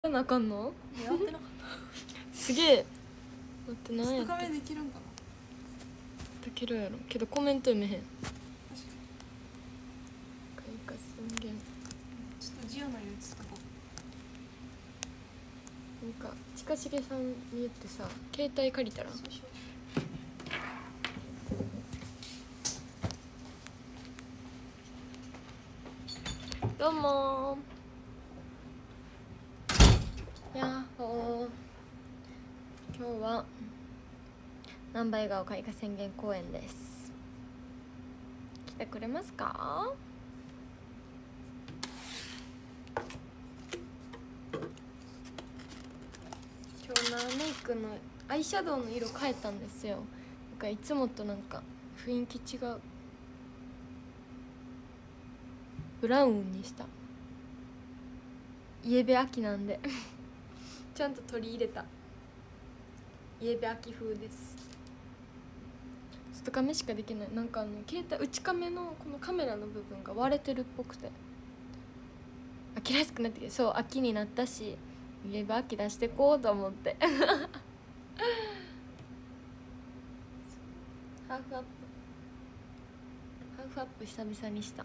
やらなあかんの？ やってなかった。 すげえ。待って何やっ 2日目できるんかな。 できるやろけどコメント読めへん。 確かに。 開花宣言。 ちょっとジオのやつとこなんか近重さんに言ってさ携帯借りたら。 そうしよどうもー。やっほー。今日は難波笑顔開花宣言公演です。来てくれますか？今日なメイクのアイシャドウの色変えたんですよ。なんかいつもとなんか雰囲気違う。ブラウンにした。イエベ秋なんでちゃんと取り入れたイエベ秋風です。外カメしかできない。なんか携帯内カメのこのカメラの部分が割れてるっぽくて飽きやすくなってきて、そう秋になったしイエベ秋出してこうと思ってハーフアップ久々にした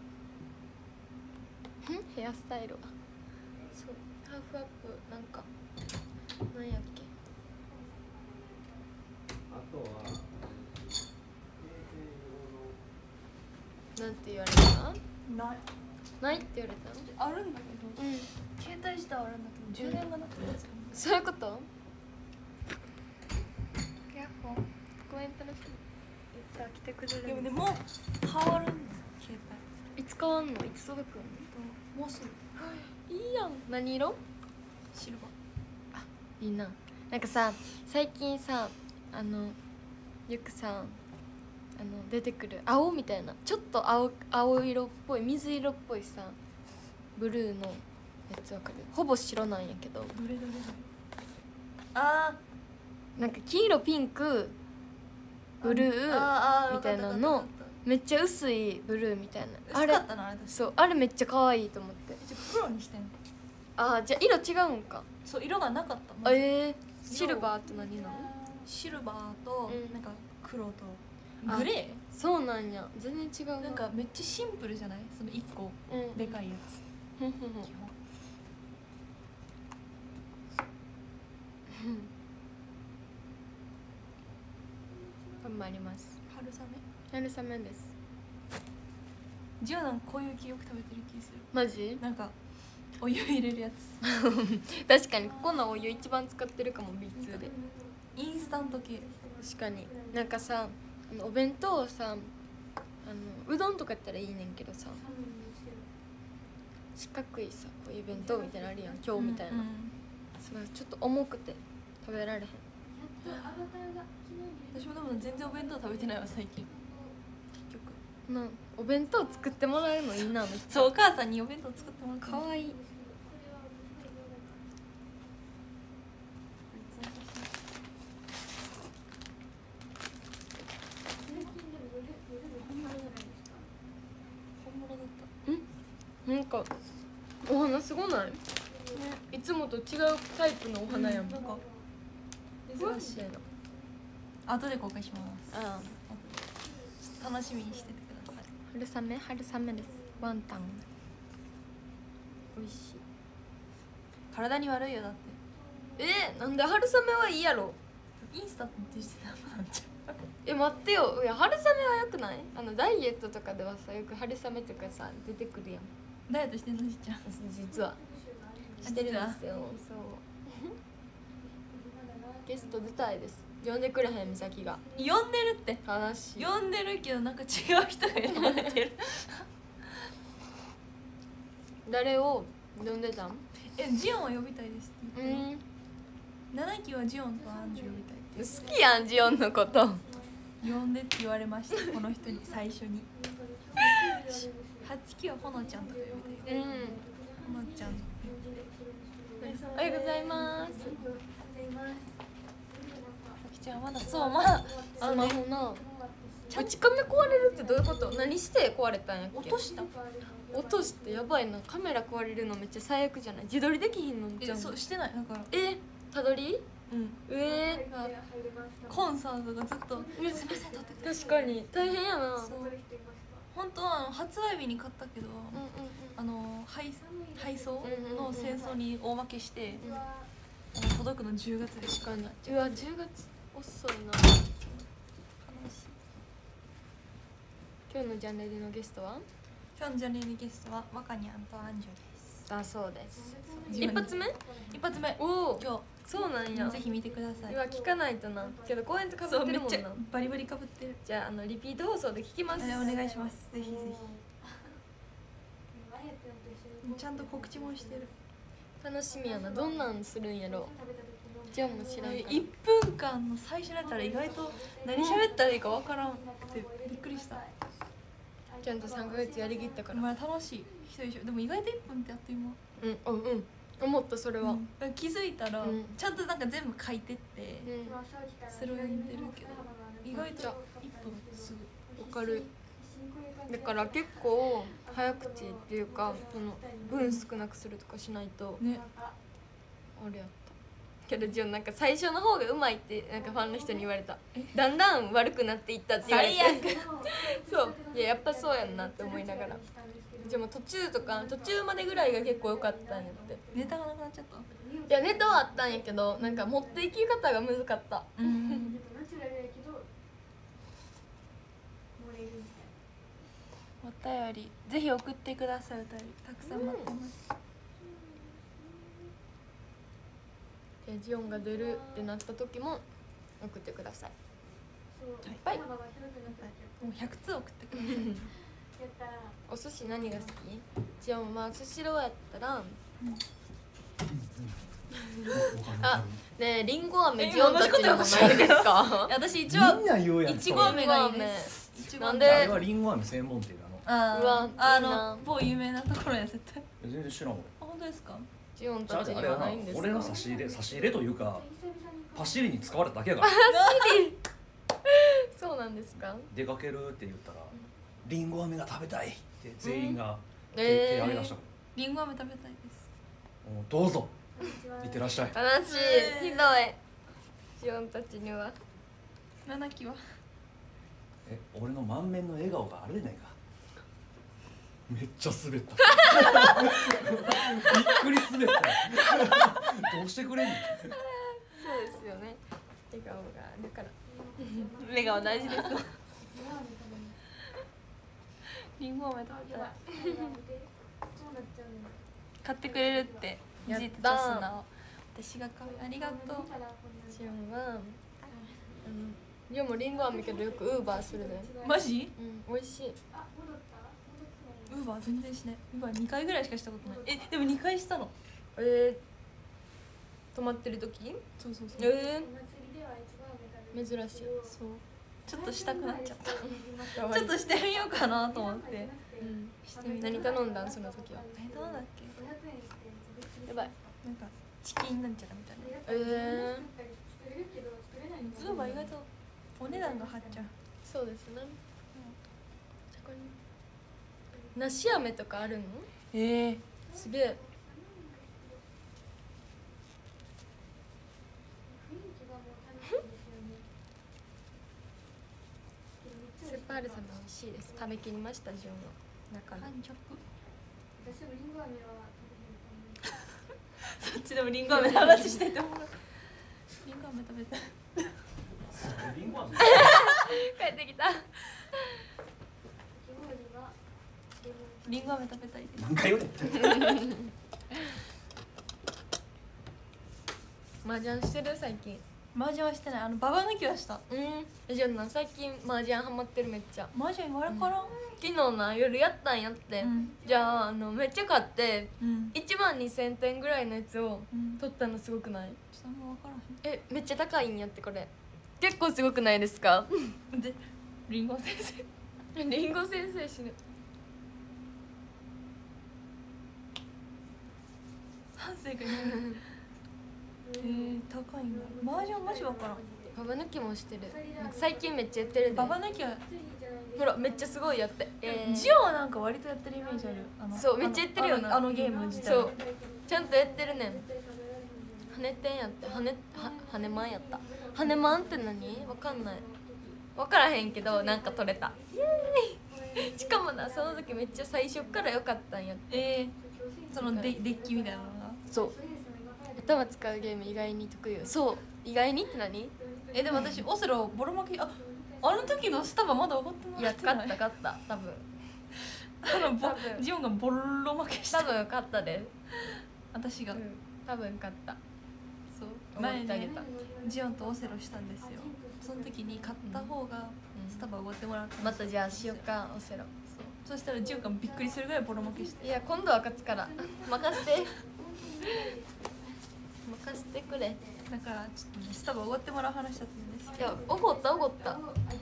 ヘアスタイルはそうハーフアップなんかなんやっけ。 あとはなんて言われた？ ないないって言われた？ あるんだけど、 うん。 携帯自体はあるんだけど充電がなくてですよね。 そういうこと？ヤッホー。コメントの人言ったら来てくれるんです。 でももう変わるんだ携いつ変わんの？いつ届くの？ 帯。もうすぐいいやん。何色？ シルバいいな。なんかさ最近さよくさ出てくる青みたいなちょっと青色っぽい水色っぽいさブルーのやつわかる？ほぼ白なんやけどー。どれあなんか黄色ピンクブルーみたいなのめっちゃ薄いブルーみたいな薄かったなあれ。 そうあれめっちゃ可愛いと思って。 じゃあ黒にしてんの。 あじゃあ色違うんか。 そう色がなかったの。 シルバーと何なの？ シルバーとうんなんか黒とグレそうなんや。全然違うー。なんかめっちゃシンプルじゃない？その1個うんでかいやつ。 ふんふんふん基本頑張ります。 春雨。 春雨です。 ジオなんかこういう記憶食べてる気する。 マジ？ なんかお湯入れるやつ。 確かにここのお湯一番使ってるかも B2 で。 インスタント系。 確かになんかさお弁当をさうどんとかやったらいいねんけどさ四角いさこういう弁当みたいなのあるやん今日みたいな、それちょっと重くて食べられへん。 私もでも全然お弁当食べてないわ最近。結局なお弁当作ってもらえるのいいな。めっちゃそうお母さんにお弁当作ってもらってかわいい。 本物だったなんかお花すごない？いつもと違うタイプのお花やん。 なんか珍しいの。 後で公開します。 あ楽しみにしててください。 春雨です。ワンタン美味しい。 体に悪いよだって。 なんで春雨はいいやろ。 インスタってしてたのなんちゃう。 待ってよ。いや春雨はよくない？ダイエットとかではさよく春雨とかさ出てくるやん。 ダイエットしてんのじちゃん。 実はしてるんですよ。そうゲスト出たいです。呼んでくれへん美咲が。 呼んでるって話呼んでるけどなんか違う人が呼ばれてる。 誰を呼んでたん？ ジオンは呼びたいですって言って7期はジオンとアンジュ呼びたいって好きやんジオンのこと。 呼んでって言われましたこの人に最初に。8期はほのちゃんとか呼びたい。ほのちゃんおはようございます。 さきちゃんまだそうまだスマホな内カメ壊れるってどういうこと？何して壊れたんやっけ？ 落とした。 落としてやばいな。カメラ壊れるのめっちゃ最悪じゃない？自撮りできひんのじゃん。 そうしてないだからたどりコンサートがずっと「すいません撮ってください」 確かに大変やな。 本当は発売日に買ったけど、配送の戦争に大負けして、届くの10月でしかない。 うわ10月遅いな。今日のジャンルでのゲストは今日のジャンルのゲストは若にゃんとアンジュです。 だそうです。 一一発目おお今そうなん日や。 ぜひ見てください。 うわ聞かないとな。けど公演とかぶってるもんな。 バリバリかぶってる。 じゃあリピート放送で聞きます。 お願いします。ぜひぜひ。ちゃんと告知もしてる。 楽しみやな。どんなんするんやろ。じゃあも知らんから。 1分間の最初だったら意外と何喋ったらいいかわからんくてびっくりした。 ちゃんと3ヶ月やりきったから。 まあ楽しい人でしょ。でも意外と1分ってあっという間。 思ったそれは。 気づいたらちゃんとなんか全部書いてってそれを読んでるけど意外と1分すぐ。 わかる。だから結構早口っていうかその文少なくするとかしないとね。 あれやったけど、じゃあなんか最初の方がうまいってなんかファンの人に言われた。だんだん悪くなっていったって言われてそういややっぱそうやんなって思いながら。でも途中までぐらいが結構良かったんやって。 ネタがなくなっちゃった。 いやネタはあったんやけどなんか持っていき方が難かった。 お便りぜひ送ってください。お便りたくさん待ってます。 じゃあジオンが出るってなった時も送ってください。はい。 もう100通送ってください。 お寿司何が好き？ジオンはスシローやったら、あねえリンゴ飴ジオンたちにもないですか？ 私一応みんな言うやん。 いちご飴がいいです。 なんで？ あれはリンゴ飴専門店なの。 うわ某有名なところや絶対。 全然知らん俺。 本当ですか？ ジオンたちにあれはなはないんですか？ 俺の差し入れというかパシリに使われただけやから。 そうなんですか？ 出かけるって言ったらリンゴ飴が食べたいって全員が手挙げ出したかリンゴ飴食べたいです。 ら。どうぞいってらっしゃい。 悲しい。ひどい。ジオンたちには。 7期は俺の満面の笑顔があれでないか。めっちゃ滑った。びっくり滑った。どうしてくれんの？ そうですよね。笑顔があるから。笑顔大事です。 リンゴ飴食べたい。買ってくれるってやったジートと素直。私が買う。ありがとう。 ジオンはでもリンゴ飴けどよくウーバーするね。 マジ？ 美味しい。 ウーバー全然しない。ウーバー2回ぐらいしかしたことない。でも2回したの。 泊まってる時？ そう珍しい。 そうそうちょっとしたくなっちゃった。ちょっとしてみようかなと思って。してみた。 何頼んだんその時は？ 何頼んだっけ？ やばい。 なんかチキンなんちゃらみたいな。ウーバー意外とお値段が張っちゃう。 そうですね。梨飴とかあるの？すげえ。セパールさんも美味しいです。食べきりましたジオンの中で。 そっちでもリンゴ飴の話しててもリンゴ飴食べたい。 リンゴ飴。 帰ってきた。 リンゴ飴食べたいです。 何回言うねん。 麻雀してる最近？ 麻雀はしてない。ババ抜きはした。 じゃあ最近麻雀ハマってるめっちゃ。 麻雀わからん。 昨日な夜やったんやって。じゃあめっちゃ買って12000点ぐらいのやつを取ったのすごくない？ ちょっとあんまわからへん。 めっちゃ高いんやってこれ。結構すごくないですか？ でリンゴ先生。 リンゴ先生死ぬ。 反省が高いんだ。麻雀マジわからん。 ババ抜きもしてる。なんか最近めっちゃやってるで。 ババ抜きはほらめっちゃすごいやって、 ジオはなんか割とやってるイメージある。 そうめっちゃやってるよな、 あのゲーム自体。 そうちゃんとやってるねん。羽天やって、羽マンやった。羽マンって何？わかんない、わからへんけどなんか取れた。イエーイ。しかもな、その時めっちゃ最初から良かったんやって。 そのデッキみたいなのが。 そう、頭使うゲーム意外に得意よ。そう、意外にって何？ でも私オセロボロ負け。あの時のスタバまだ分かってない。 いや勝った多分ジオンがボロ負けした。 多分勝ったで、 私が、 多分勝った。 そう前にジオンとオセロしたんですよ。その時に勝った方がスタバおごってもらった。 またじゃあしようか、オセロ。 そしたらジオンがびっくりするぐらいボロ負けして。 いや今度は勝つから任せて任せてくれ。 だからちょっとスタバおごってもらう話だったんですいやおごったおごった、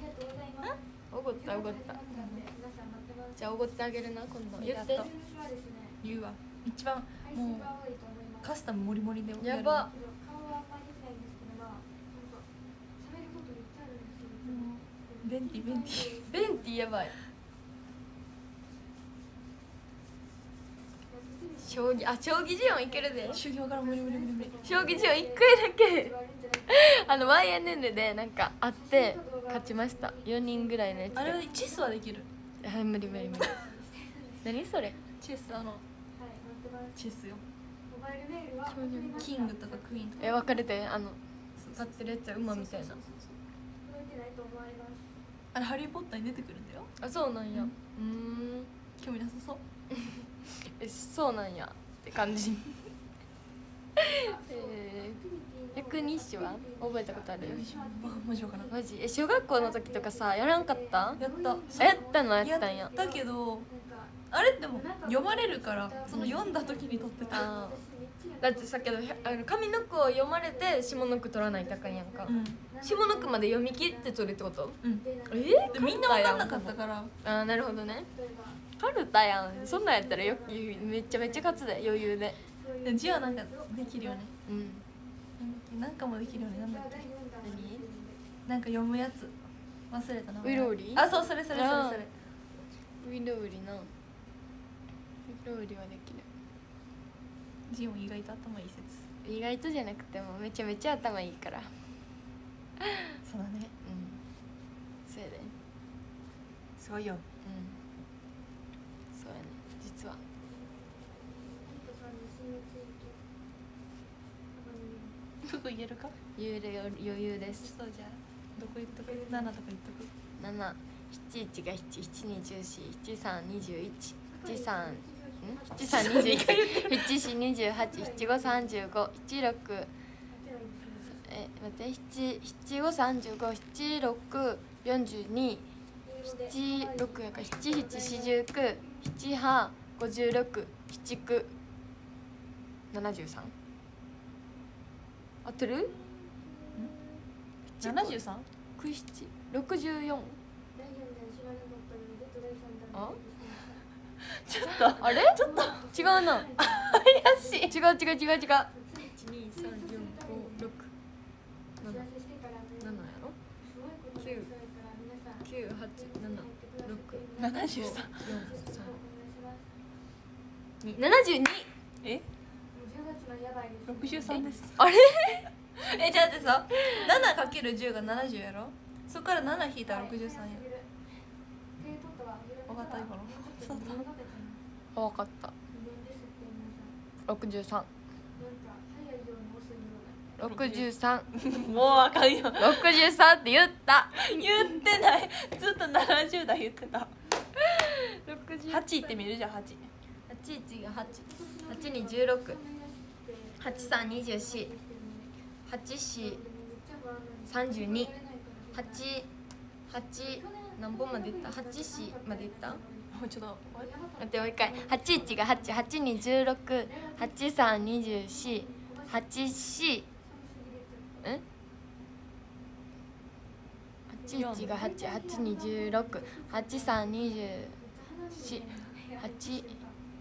じゃあおごってあげるな、今度言って。 言うわ。一番もうカスタムもりもりでやば。 ベンティやばい。将棋ジオンいけるで。 将棋わからん。無理。 将棋ジオン1回だけYNN でなんか会って勝ちました。4人ぐらいのやつで。 あれはチェスはできる。 無理何それ？ チェスチェスよ。キングとかクイーンとか。 分かれて立ってるやつは馬みたいな。 あれハリーポッターに出てくるんだよ。 あ、そうなんや。 興味なさそう。 そうなんやって感じ。百日誌は覚えたことある？ マジかな。 マジ？小学校の時とかさやらんかった？ やった。 やったんや。 だけどあれでも読まれるからその読んだ時に撮ってた。 だってさけど上の句を読まれて下の句取らないとあかんやんか。下の句まで読み切って取るってこと？ みんな分かんなかったから。 あ、なるほどね。カルタやん。そんなんやったらめちゃめちゃ勝つで、余裕で。 字はなんかできるよね。なんかもできるよね。なんだっけ？なんか読むやつ忘れたな。 ウイロウリ？ あ、そう、それ。 ウイロウリな。ウイロウリはできる。 字も意外と頭いい説。 意外とじゃなくてもめちゃめちゃ頭いいから。 そうだね。 そうやで。 すごいよ。 そうやね、実は。 どこ言えるか？ 言えるよ、余裕です。 そう、じゃあどこ言っとく？7とか言っとく。 7、71が7、7、24、73、21、73、73、21、74、28、75、35、16、待って、75、35、76、42、76やから77、49、78、56、79、73。合ってる ？73？ 64。あ？ ちょっとあれ？ちょっと違うな。 怪しい。 違う。1、2、3、4、5、6、7、7やろ？9、8、7、6、 73。 72。 63です。 あれ？ じゃあだってさ、7×10 が70やろ？そこから7引いたら63や。分かった今の？そうだ。 分かった。63。63。 もうあかんよ。 63って言った。 言ってない。ずっと70だ言ってた。 8 いってみる？じゃあ8。 81が8。8に16。83、24。84、32。8何本までいった？ 8、4までいった？ もうちょっと待って、もう一回。81が8、8に16、83、24、84、81が8、8に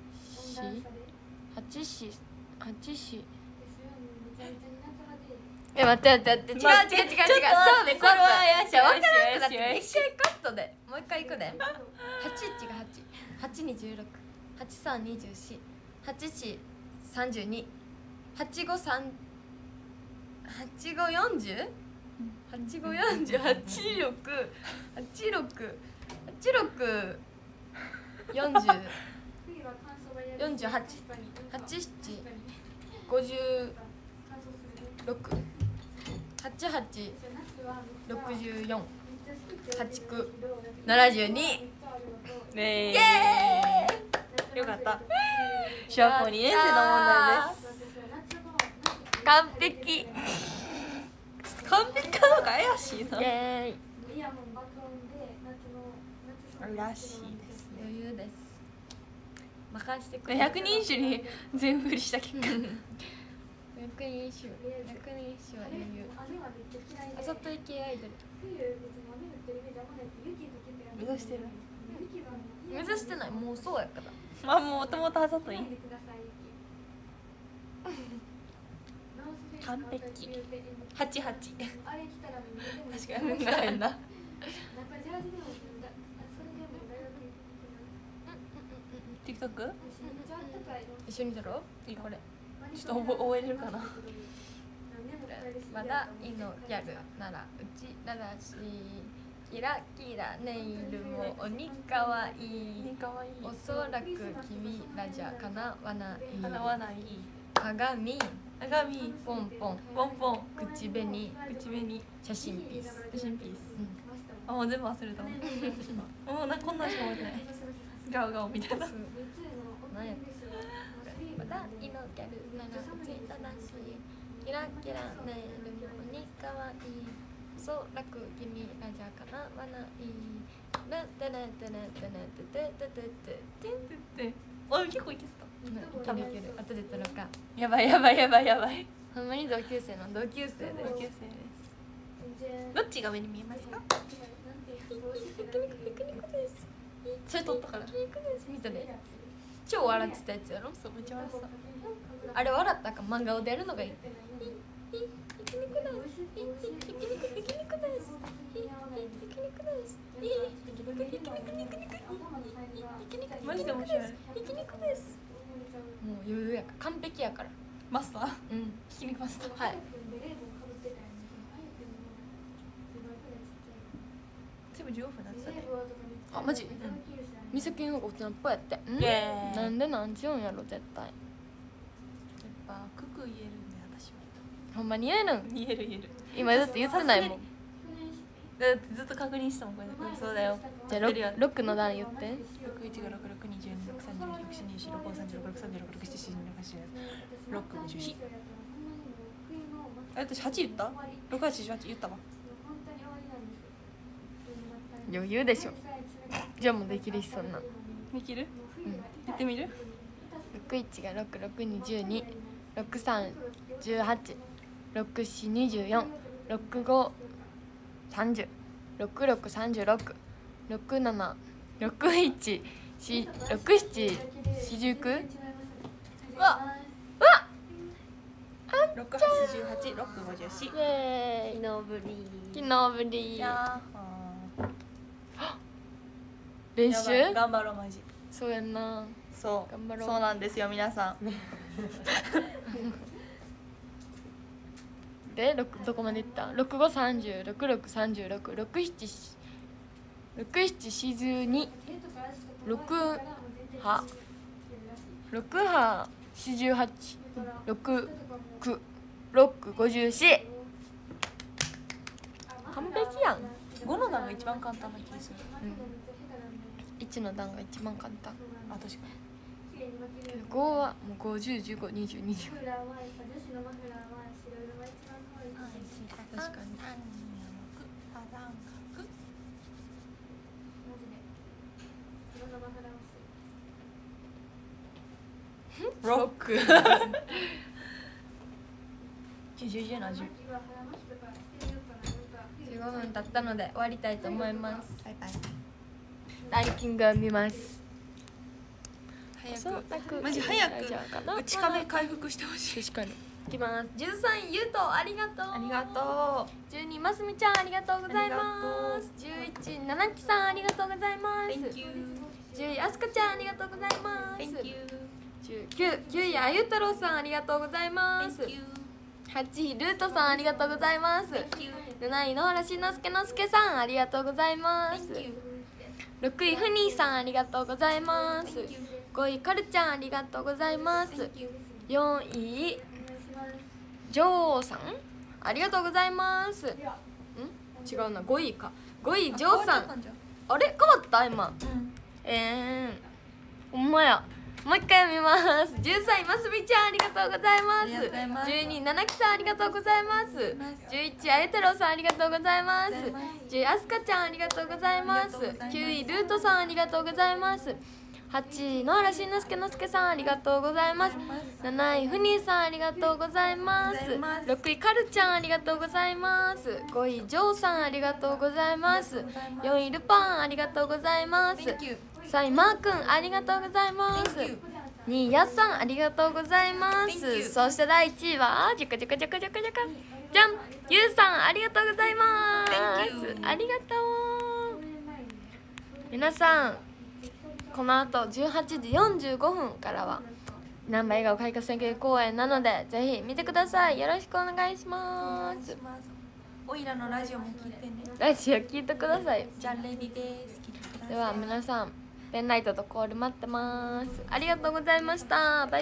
16、83、24、84、84、84、 待って違うそうねこれは怪しいじゃあ分からんくなって怪しい一回カットでもう一回いくで81が8 8に16 83 24 84 32 85 40 85 40 86 86 86 40 48 87 56 88 64 89 72 ねイエーイよかった小学校2年生の問題です完璧完璧かどうか怪しいなイエーイらしいですね余裕です任してくれ百人一首に全振りした結果百人一首は余裕あざとい系アイドル目指してる目指してないもうそうやからまあもともとあざとい完璧88確かに運が変なTikTok? 一緒に撮ろういいこれちょっと覚えれるかなまだいのギャルならうちららしいキラキラネイルも鬼かわいいかわいいおそらく君らじゃかなわないかなわない鏡鏡ポンポンポンポン口紅口紅写真ピース写真ピースあもう全部忘れたもんもうこんなんしか覚えてないガオガオみたいな何やまだいのギャルならうちららしいキラキラネイルも鬼かわいいおそらく君らじゃかなわないラタラタラタラタタタタタタであ結構いけてたいけるいける後で撮ろうかやばいやばいやばいやばいほんまに同級生の同級生です同級生ですどっちが上に見えますかそれ撮ったから見たね超笑ってたやつやろそうめっちゃ笑ってたあれ笑ったか漫画を出るのがいいひき肉ですひき肉ですひき肉ですマジで面白いひき肉ですもう余裕やから完璧やからマスターうんひき肉マスターはい全部15分なってたねあマジ美咲の方が大人っぽいやってイエーイなんでなんちゅうんやろ絶対やっぱクク言えるんで私はほんまに言えるん言える言える今だって言ってないもんだってずっと確認したもんこれそうだよじゃあ言ってるよロックの段言って 6156622263637363736373638私8言った68言ったわ余裕でしょじゃあもうできるしそんなできるやってみる 61が6622 6318 6424 65 30 66 36 67 61 67 49 うわ6818 654 イエーイのぶり昨日ぶりや練習頑張ろうマジそうやんなそう頑張ろうそうなんですよ皆さんでどこまでいった 6530 6636 67 6742 6波6波48 6 9 6 54完璧やん、 5の段が一番簡単な気がする 1の段が一番簡単あ確かに 5はもう50、15、20、20確かにロック90の10 15分経ったので終わりたいと思います。 バイバイランキングを見ます。 早くマジ早く内壁回復してほしい確かにいきます。13位ゆうとありがとう。 ありがと 12ますみちゃんありがとうございます。11ななきさんありがとうございまう。 す。 Thank you 10位あすかちゃんありがとうございます。 Thank you 9位あゆ太郎さんありがとうございます。 Thank you 8位ルートさんありがとうございます。 Thank you 7位野原しんのすけのすけさんありがとうございます。 Thank you 6位ふにーさんありがとうございます。 Thank you 5位かるちゃんありがとうございます。 Thank you 4位ジョーさんありがとうございます。ん違うな、5位か。5位ジョーさん、あれ変わった今。ほんまや。もう一回読みます。13位ますみちゃんありがとうございます。 ありがとうございます 12位ななきさんありがとうございます。11位あゆ太郎さんありがとうございます。10位あすかちゃんありがとうございます。9位ルートさんありがとうございます。8位野原しんのすけのすけさんありがとうございます。7位ふにーさんありがとうございます。6位かるちゃんありがとうございます。5位ジョーさんありがとうございます。4位ルパンありがとうございます。 Thank you 3位マーくんありがとうございます。 Thank you 2位やっさんありがとうございま Thank す。 you そして第1位はじゃかじゃかじゃかじゃかじゃかじゃん、ゆうさんありがとうございます。 Thank you ありがとう。皆さんこの後18時45分からはなんば笑顔開花宣言公演なのでぜひ見てください。よろしくお願いしますおいらのラジオも聞いてね。 ラジオ聞いてください。 じゃあレディです。聞いてください。 では皆さんペンライトとコール待ってます。ありがとうございました。バイバイ。